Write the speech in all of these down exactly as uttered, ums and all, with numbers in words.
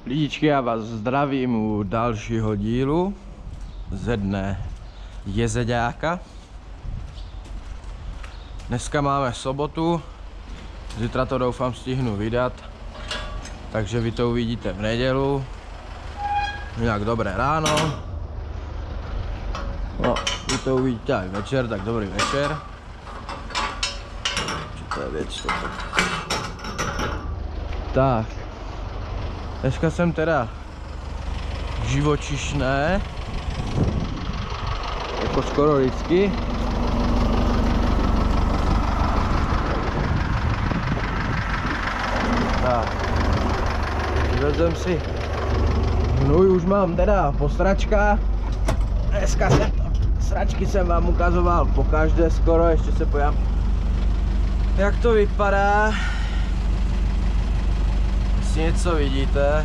Lidičky, já vás zdravím u dalšího dílu ze dne jezeďáka. Dneska máme sobotu, zítra to doufám stihnu vydat, takže vy to uvidíte v nedělu. Nějak dobré ráno. No, vy to uvidíte aj večer, tak dobrý večer. Čo to je věc, to tak. Dneska jsem teda živočišné, jako skoro vždycky. Tak, vezem si hnůj, už mám teda po sračkách. Dneska jsem to, sračky jsem vám ukazoval po každé skoro, ještě se pojám, jak to vypadá. Jestli něco vidíte,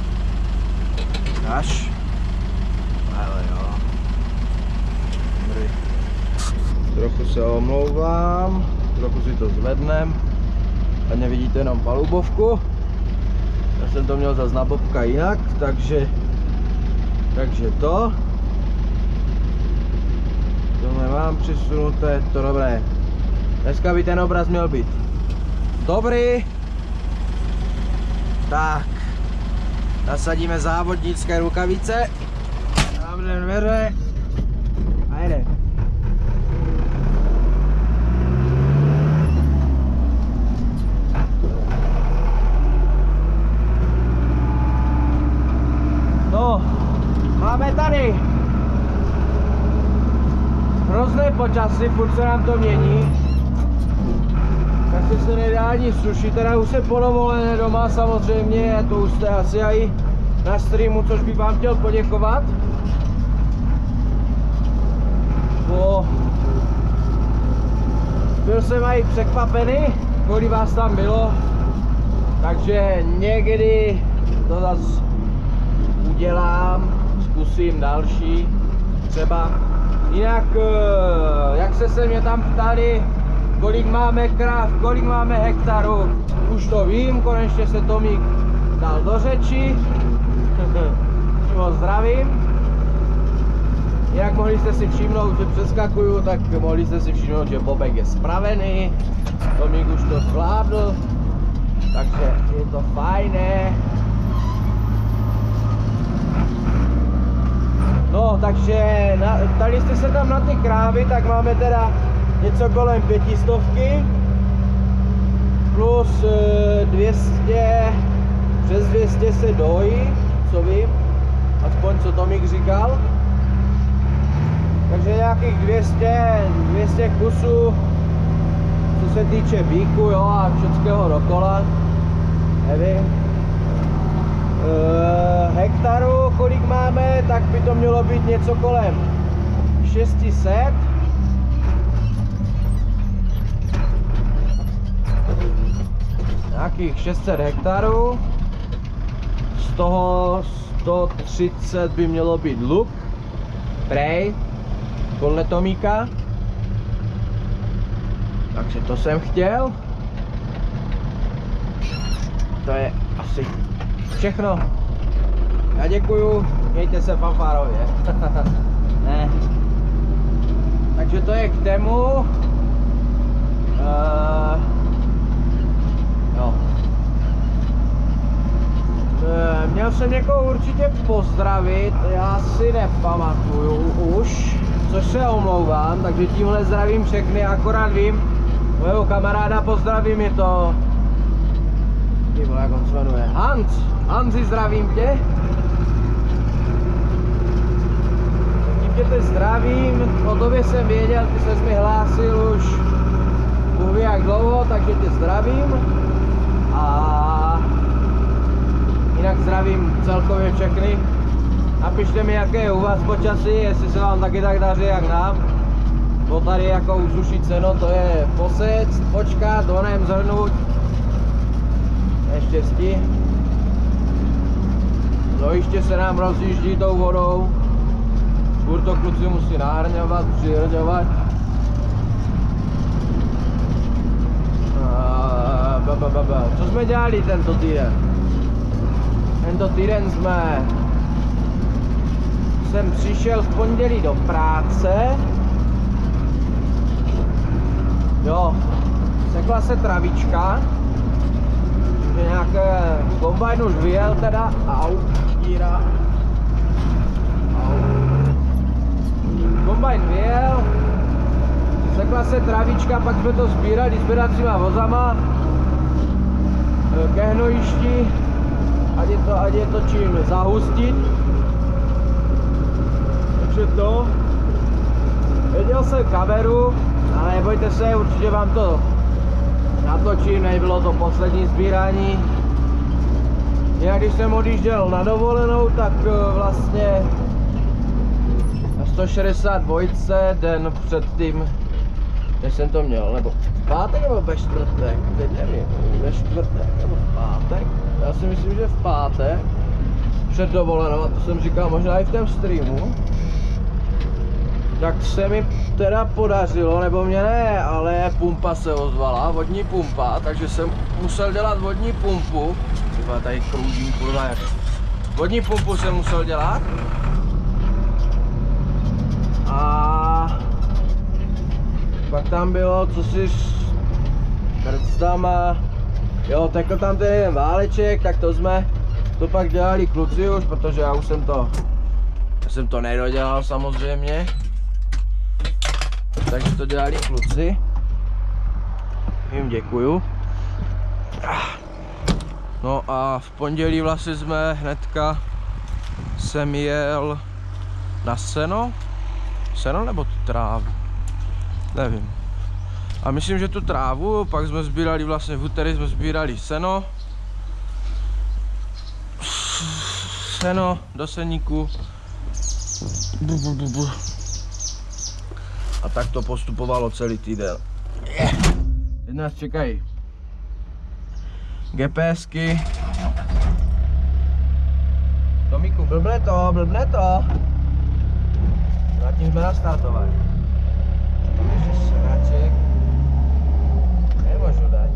až, ale jo, dobrý. Trochu se omlouvám, trochu si to zvednem, a nevidíte jenom palubovku. Já jsem to měl zase na bobka jinak, takže, takže to. To nemám přisunuté, to dobré. Dneska by ten obraz měl být dobrý. Tak, nasadíme závodnické rukavice, zavřeme dveře a jde. No, máme tady hrozné počasí, furt se nám to mění. Takže se nedá ani sušit, teda už se po dovolené doma samozřejmě, to už jste asi i na streamu, což bych vám chtěl poděkovat. Bo byl jsem i překvapený, kolik vás tam bylo, takže někdy to zase udělám, zkusím další, třeba. Jinak, jak se se mě tam ptali, kolik máme kráv, kolik máme hektarů, už to vím, konečně se Tomík dal do řeči. Moc zdravím. Jak mohli jste si všimnout, že přeskakuju, tak mohli jste si všimnout, že bobek je spravený. Tomík už to zvládl, takže je to fajné. No, takže na, ptali jste se tam na ty krávy, tak máme teda něco kolem pětistovky plus dvě stě, přes dvě stě se dojí, co vím, aspoň co Tomík říkal. Takže nějakých dvě stě, dvě stě kusů, co se týče bíku, jo, a všetkého dokola, nevím. E, hektarů, kolik máme, tak by to mělo být něco kolem šest set. Nějakých šest set hektarů, z toho sto třicet by mělo být luk, prej, podle Tomíka. Takže to jsem chtěl. To je asi všechno. Já děkuju, mějte se fanfárově. Ne. Takže to je k tému. Uh, no. Uh, měl jsem někoho určitě pozdravit, já si nepamatuju už, což se omlouvám, takže tímhle zdravím všechny, akorát vím, mojho kamaráda pozdravím, je to, tyvo, jak on se jmenuje, Hans. Hanzi, zdravím tě. Tě te zdravím, o tobě jsem věděl, ty ses mi hlásil už Bůh ví jak dlouho, takže tě zdravím. A jinak zdravím celkově všechny. Napište mi, jaké je u vás počasí, jestli se vám taky tak daří jak nám. Bo tady jako usušit seno, to je posec, počkat, onem zhrnout. Neštěstí. Lojiště se nám rozjíždí tou vodou. Furt to kluci musí nahrňovat, přihrňovat. Co jsme dělali tento týden? tento týden jsme jsem přišel v pondělí do práce. Jo, sekla se travička, že nějaké kombajn už vyjel teda, au, díra, au. Kombajn vyjel, sekla se travička, pak jsme to sbírali sbíracíma vozama ke hnojišti, ať je to, ať je to čím zahustit. Takže to, viděl jsem kameru, ale nebojte se, určitě vám to natočím, nebylo to poslední sbírání. Já když jsem odjížděl na dovolenou, tak vlastně na sto šedesát dva den předtím, než jsem to měl, nebo v pátek nebo ve čtvrtek, teď nevím, ve čtvrtek nebo v pátek, já si myslím, že v pátek, před dovolenou, a to jsem říkal možná i v tom streamu, tak se mi teda podařilo, nebo mě ne, ale pumpa se ozvala, vodní pumpa, takže jsem musel dělat vodní pumpu. Třeba tady kroužím, kurva, jak. Vodní pumpu jsem musel dělat. A pak tam bylo, co si prstama, jo, tekl tam ten jeden váleček, tak to jsme to pak dělali kluci už, protože já už jsem to, já jsem to nedodělal samozřejmě. Takže to dělali kluci. Jim děkuju. No a v pondělí vlastně jsme hnedka jsem jel na seno. Seno nebo tu trávu? Nevím. A myslím, že tu trávu, pak jsme sbírali vlastně v úterý jsme sbírali seno. Seno do seníku. Bu, bu, bu, bu. A tak to postupovalo celý týden. Teď nás čekají GPSky. Tomíku, blbne to, blbne to. Zatím jsme nastartovali. Takže sraček. Nemůžu dát.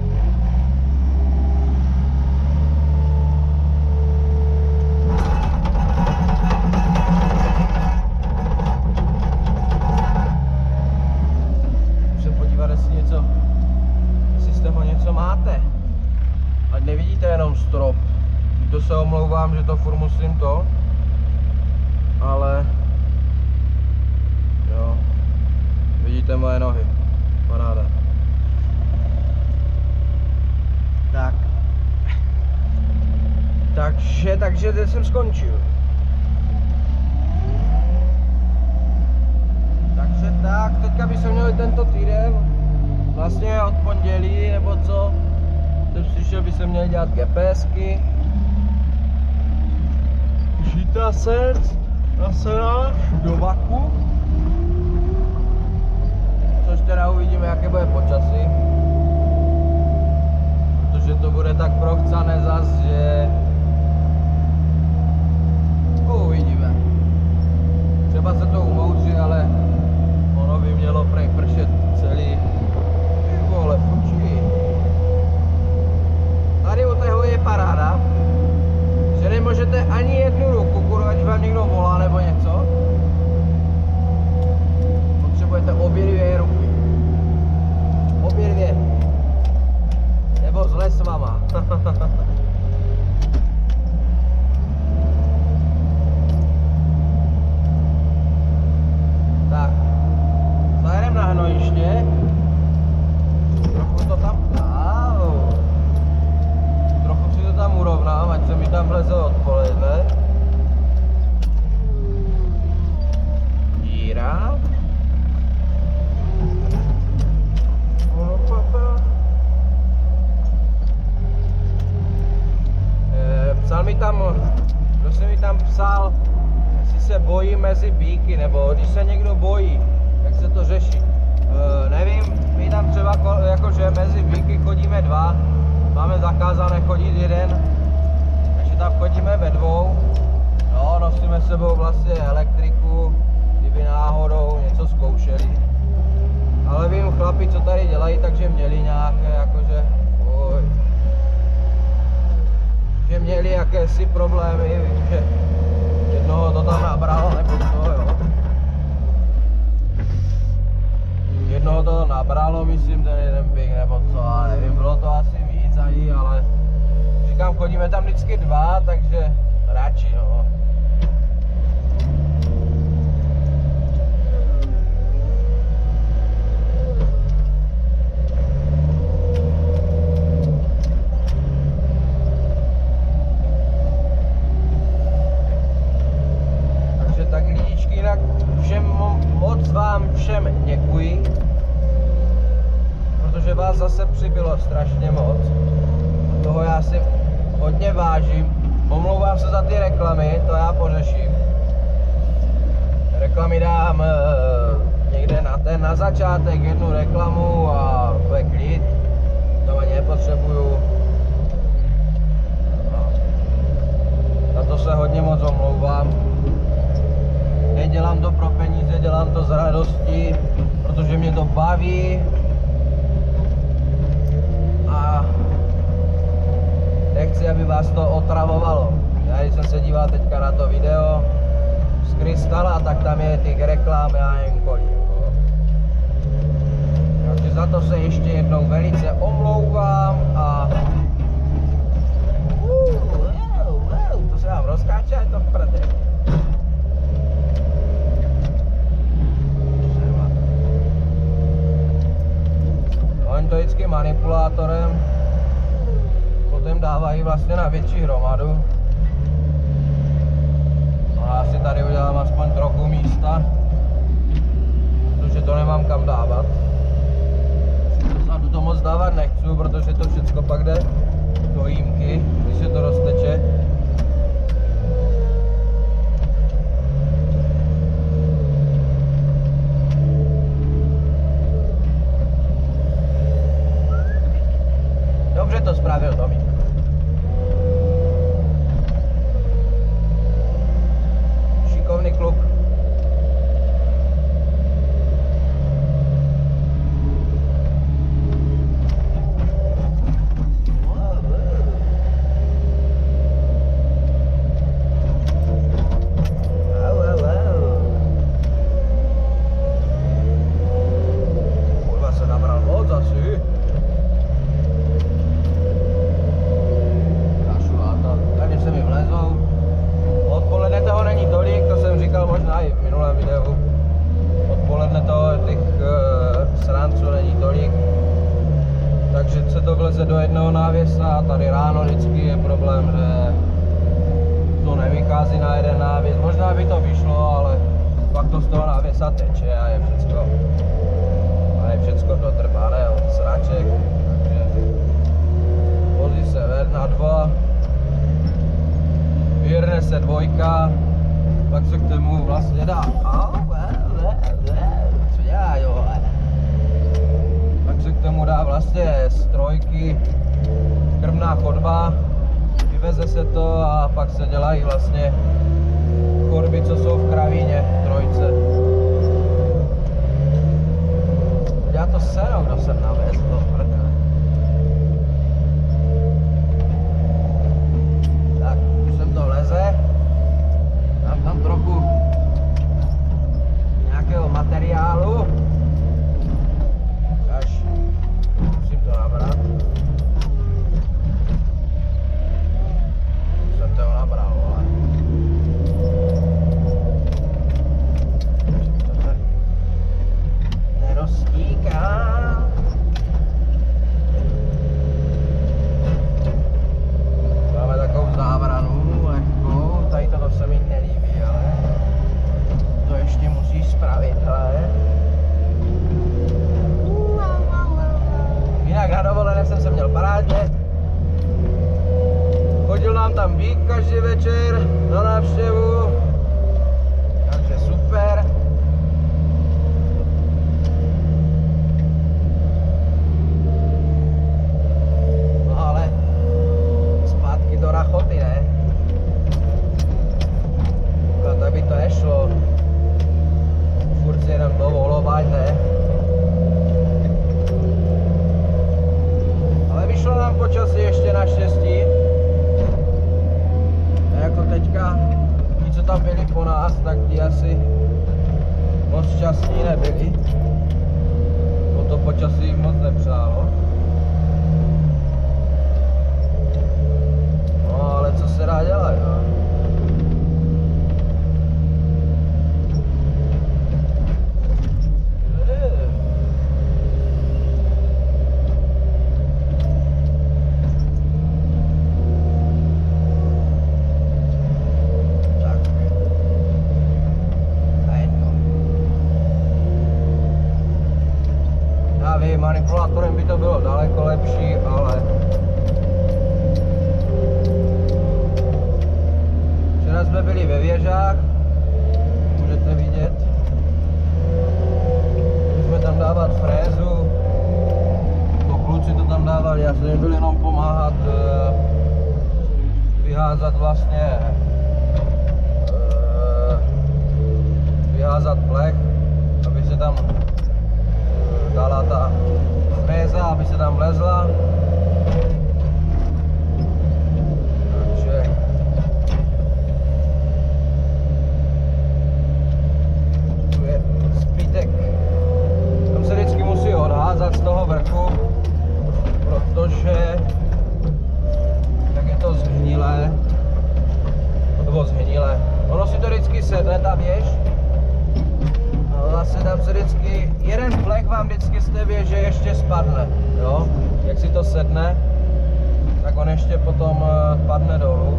Něco, jestli z toho něco máte, ať nevidíte jenom strop, to se omlouvám, že to furt musím to, ale jo, vidíte moje nohy, paráda. Tak, takže, takže teď jsem skončil. Takže tak, teďka by se měli tento týden, vlastně od pondělí nebo co, jsem slyšel, by se měli dělat GPSky. Žita srdc na senář do vaku. Což teda uvidíme, jaké bude počasí. Protože to bude tak prochcané zas, že uvidíme. Třeba se to umouří, ale ono by mělo prej pršet celý. Vole, fučí. Tady u toho je paráda, že nemůžete ani jednu ruku, kurva, když vám někdo volá nebo něco. Potřebujete obě dvě ruky. Obě dvě. Nebo zle s váma. Tak. Zajedem na hnojiště. Trochu to tam, au. Trochu si to tam urovnám, ať se mi tam vleze odpoledne. Díra. E, psal mi tam, kdo se mi tam psal, jestli se bojí mezi bíky, nebo když se někdo bojí, jak se to řeší. E, nevím, my tam třeba jakože mezi bíky chodíme dva, máme zakázané chodit jeden, takže tam chodíme ve dvou. No, nosíme s sebou vlastně elektriku, kdyby náhodou něco zkoušeli. Ale vím chlapi, co tady dělají, takže měli nějaké jakože, oj, že měli jaké si problémy, že jednoho to tam nabralo, nebo to jo. Jednoho to nabralo, myslím, ten jeden ping, nebo co, ale nevím, bylo to asi víc ani, ale říkám, chodíme tam vždycky dva, takže radši, no. Takže tak lidičky, jinak všem moc vám všem děkuji, protože vás zase přibylo strašně moc. Toho já si hodně vážím. Omlouvám se za ty reklamy, to já pořeším. Reklamy dám e, někde na ten na začátek jednu reklamu a to je klid. To ani nepotřebuju. No. Za to se hodně moc omlouvám. Nedělám to pro peníze, dělám to z radosti, protože mě to baví. A nechci, aby vás to otravovalo. Já když jsem se díval teďka na to video z Krystala, tak tam je těch reklám já jen kolik. Takže za to se ještě jednou velice omlouvám a uh, wow, wow, to se vám rozkáče, je to v prdě. Oni to vždycky manipulátorem potom dávají vlastně na větší hromadu. A já si tady udělám aspoň trochu místa, protože to nemám kam dávat. Dozadu to moc dávat nechci, protože to všechno pak jde do jímky, když se to rozteče. Dobře to spravil Tomík. Šikovný kluk. Kurva se nabral moc asi. Tady se mi vlezou. Odpoledne toho není tolik, to jsem říkal možná i v minulém videu. Odpoledne toho těch uh, sranců není tolik. Takže se to vleze do jednoho návěsa a tady ráno vždycky je problém, že to nevychází na jeden návěs. Možná by to vyšlo, ale pak to z toho návěsa teče a je všecko, a je všecko dotrpané od sraček. Takže vozí se ven na dva. Vyrne se dvojka, pak se k tomu vlastně dá, co dělá, jo, pak se k tomu dá vlastně z trojky krmná chodba, vyveze se to a pak se dělají vlastně chodby, co jsou v kravíně, trojce. Já to serou, kdo jsem navez, to prdele. Tak, už sem to leze. Dám tam trochu nějakého materiálu. Až musím to nabrat. Už jsem to nabral, ale to tady neroztíká. Máme takovou zábranu lehkou, tady toto se mi nelíbí, ale to ještě musí spravit, ale jinak na dovolené jsem se měl parádně. Chodil nám tam Vík každý večer na návštěvu, takže super. No ale zpátky do Rachoty, ne? No, tak by to nešlo. Furt si jenom dovolovat, ne? Ale vyšlo nám počasí ještě naštěstí. co tam byli po nás, tak ti asi moc šťastní nebyli. O to počasí jim moc nepřálo. No ale co se dá dělat, no? Manipulátorem by to bylo daleko lepší, ale včera jsme byli ve věžách, můžete vidět. Jsme tam dávat frézu, to kluci to tam dávali, já jsem jim byl jenom pomáhat vyházat vlastně vyházat plech, aby se tam dala ta fréza, aby se tam vlezla. Takže tu je zbytek. Tam se vždycky musí odházat z toho vrchu, protože tak je to zhnilé. Nebo zhnilé. Ono si to vždycky sedne, ta věž. Zase tam se vždycky, jeden plech vám vždycky z té věže ještě spadne, jo? Jak si to sedne, tak on ještě potom padne dolů.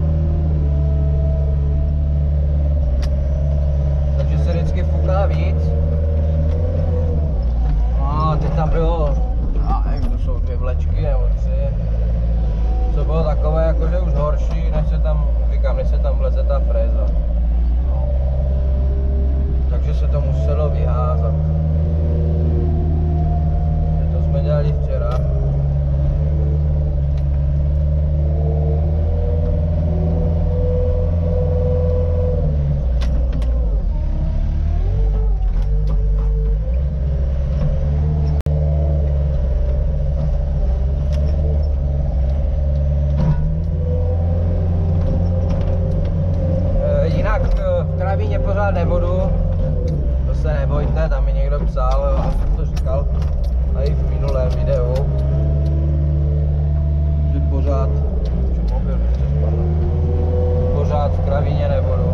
Takže se vždycky fuká víc. No a teď tam bylo, já nevím, to jsou dvě vlečky nebo tři. Co bylo takové jakože už horší, než se tam, říkám, než se tam vleze ta fréza. Takže se to muselo vyházat. To jsme dělali včera. Jinak v kravíně pořád nebudu. To se nebojte, tam mi někdo psal, já jsem to říkal i v minulém videu, že pořád, že mobil ještě spadl, pořád v kravíně nebudu.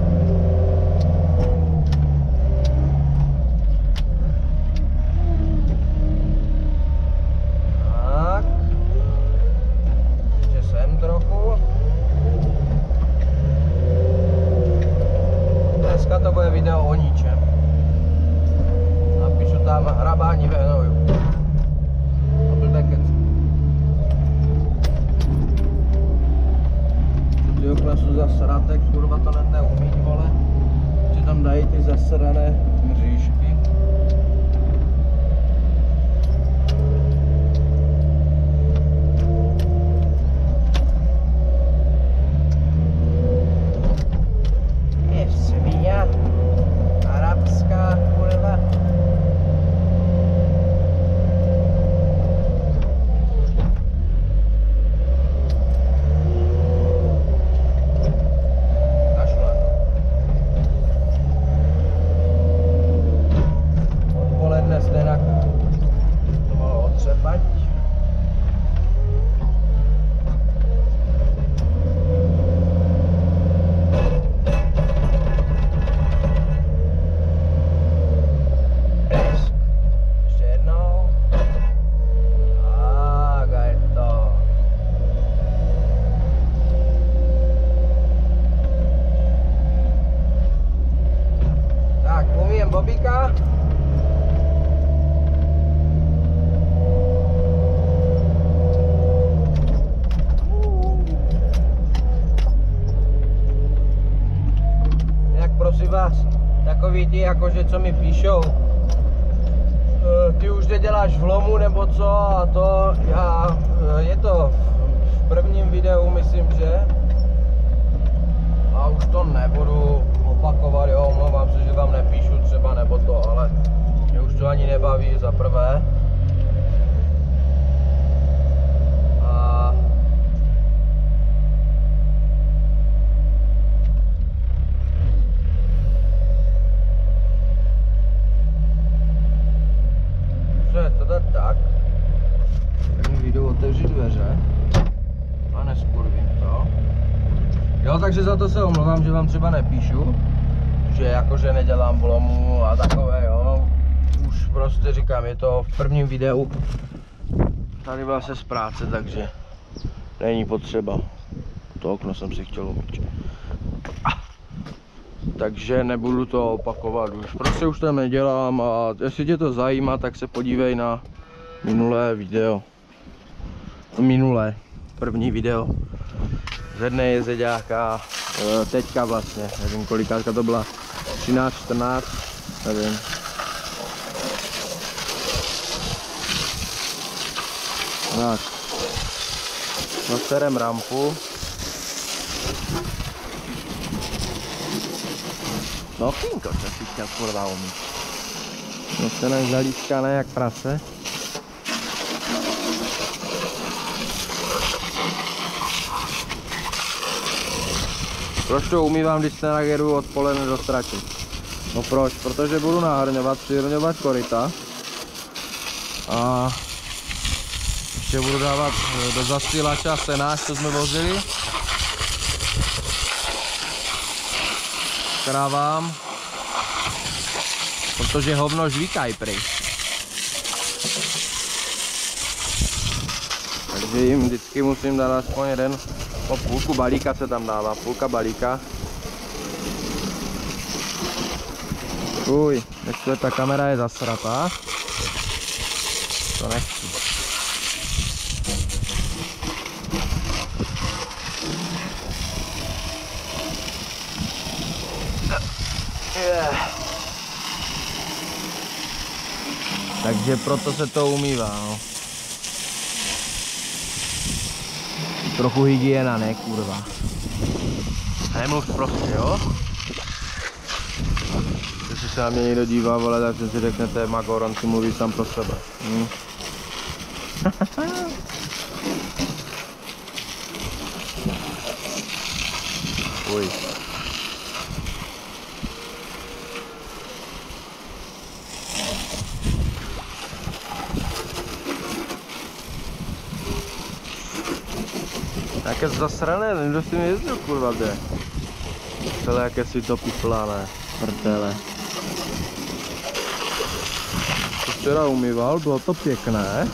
Tak, ještě sem trochu. Dneska to bude video o ničem. Napíšu tam hrabání ve hnoju. A blbě kec. Ty okna jsou zasraté, kurva to net neumí, vole. Že tam dají ty zasrané mřížky. Je svině. Arabská kurva. Odpoledne stejnak to malo otřepať. Bobíka. Jak prosím vás, takový ty jakože co mi píšou, ty už neděláš v lomu nebo co a to, já, je to v prvním videu myslím, že a už to nebudu opakovat, jo, omlouvám se, že vám nepíšu třeba nebo to, ale mě už to ani nebaví za prvé. A Jo, takže za to se omlouvám, že vám třeba nepíšu, že jakože nedělám vlomu a takové, jo. Už prostě říkám, je to v prvním videu tady vlastně z práce, takže není potřeba. To okno jsem si chtěl umýt. Takže nebudu to opakovat už, prostě už to nedělám a jestli tě to zajímá, tak se podívej na minulé video. Minulé, první video ze dne jezeďáka, teďka vlastně, nevím kolikátka to byla, třináct, čtrnáct, nevím. Tak, naserem rampu. No finko, co si chtěl kurva umít. No se nám zalískané jak prase. Proč to umývám, když se nageru odpoledne do straky? No proč? Protože budu nahrňovat, přihrňovat koryta. A ještě budu dávat do zasílača senář, co jsme vozili. Krávám, protože hovno žvíkají prý. Takže jim vždycky musím dát aspoň jeden, o půlku balíka se tam dává, půlka balíka. Uj, ještě ta kamera je zasratá. To nechci. Yeah. Takže proto se to umývá, no. Trochu hygiena, ne kurva. Nemluv prostě, jo? Když se na mě někdo dívá, vole, tak si řeknete, Magoron si mluví sám pro sebe. Hm? Uj. Jaké zasrané, nevím, kdo s tím jezdil, kurva, kde? Celé jaké si to piplané, prdele. To včera umýval, bylo to pěkné.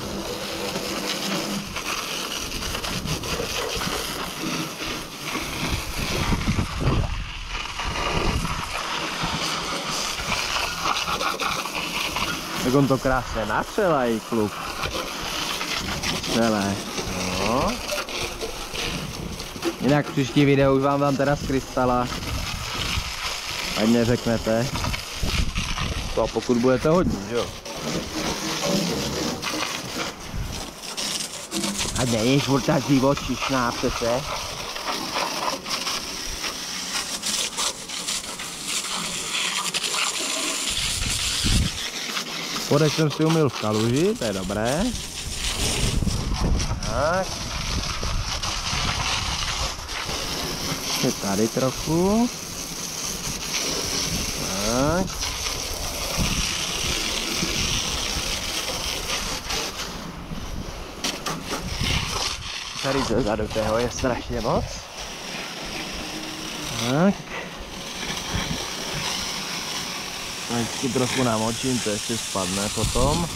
Jak on to krásně natřelá, kluk. Celé. No. Jinak příští video už vám dám teda z krystala. Ať mě řeknete. To pokud budete hodní, jo. Ať není furt tak živočišná přece. Spodek jsem si umyl v kaluži, to je dobré. Tak. Je tady trochu. Tak. Tady to zadu toho je strašně moc. Tak. Vždycky trochu namočím, to ještě spadne potom.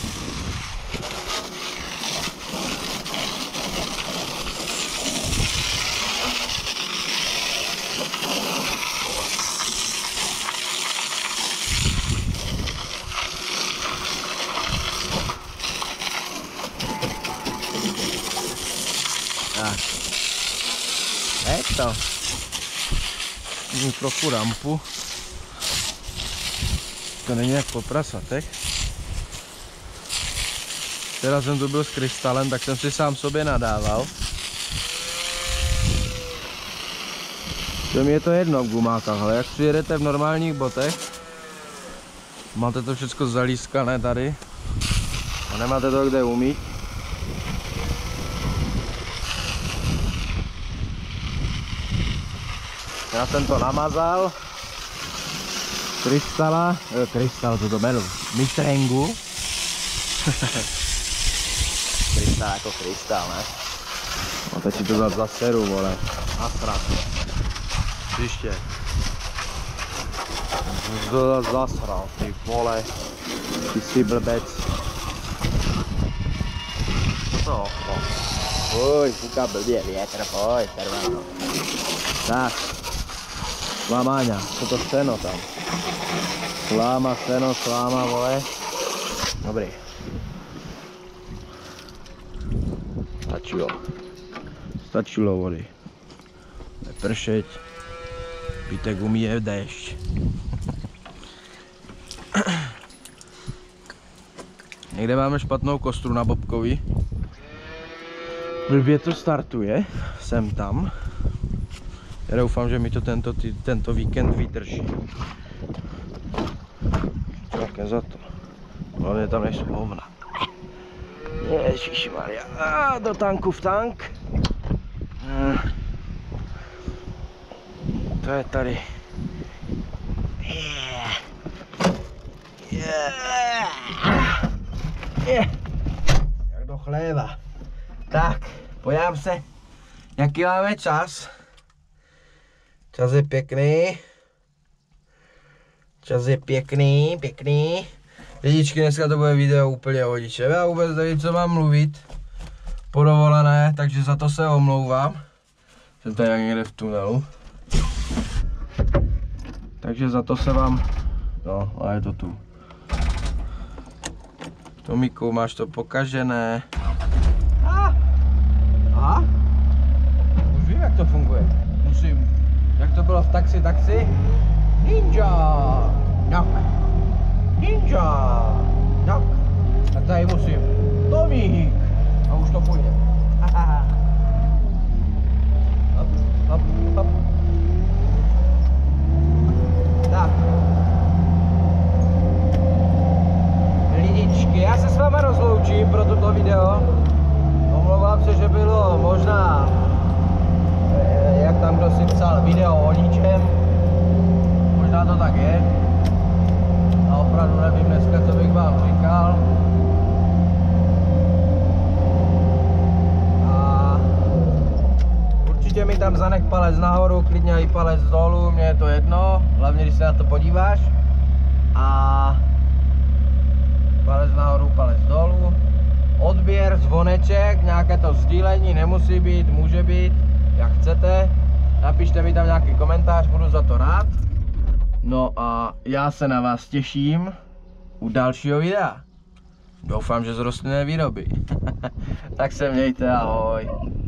Tak. Je to. Mám trochu rampu. To není jak po prasatech. Teraz jsem tu byl s krystalem, tak jsem si sám sobě nadával. Že mi je to jedno v gumákách, ale jak přijedete v normálních botech, máte to všechno zalískané tady a nemáte to kde umýt. Já jsem to namazal. Krystala, eh, krystal, co to bylo? Mitrengu. Krystal jako krystal, ne? No teď si to za, za seru, vole. A srát. Příště. Z zasral, ty vole. Ty jsi blbec. No, no. Pojď, fuka blbě, větr, pojď, trvá. Tak. Slamáňa, co to seno tam? Sláma, seno, sláma, vole. Dobrý. Stačilo. Stačilo vody. Nepršeť. Pítek umí je v déšť. Někde máme špatnou kostru na Bobkovi. Blbě to startuje. Jsem tam. Já doufám, že mi to tento, tento víkend vydrží. Čakem za to. Hlavně tam nejsou hovna. Ježišmarja. A do tanku v tank. To je tady. Yeah. Yeah. Yeah. Jak do chléva. Tak, podívám se, jaký máme čas. Čas je pěkný. Čas je pěkný, pěkný. Lidičky, dneska to bude video úplně o ničem. Já vůbec nevím, co mám mluvit po dovolené, takže za to se omlouvám. Jsem tady někde v tunelu. Takže za to se vám... No, a je to tu. Tomíku, máš to pokažené. Ah. Aha. Už vím, jak to funguje. Musím... Jak to bylo v taxi, taxi? Ninja! Tak. Ninja! Tak. A tady musím. Tomík! A už to půjde. Hop, hop, hop. Tak. Lidičky, já se s váma rozloučím pro toto video. Omlouvám se, že bylo možná, jak tam kdo si psal, video o ničem. Možná to tak je. A opravdu nevím dneska, co bych vám říkal. A určitě mi tam zanech palec nahoru, klidně i palec dolů, mně je to jedno, hlavně když se na to podíváš. A palec nahoru, palec dolů. Odběr, zvoneček, nějaké to sdílení, nemusí být, může být, jak chcete. Napište mi tam nějaký komentář, budu za to rád. No a já se na vás těším u dalšího videa. Doufám, že z rostlinné výroby. Tak se mějte, ahoj.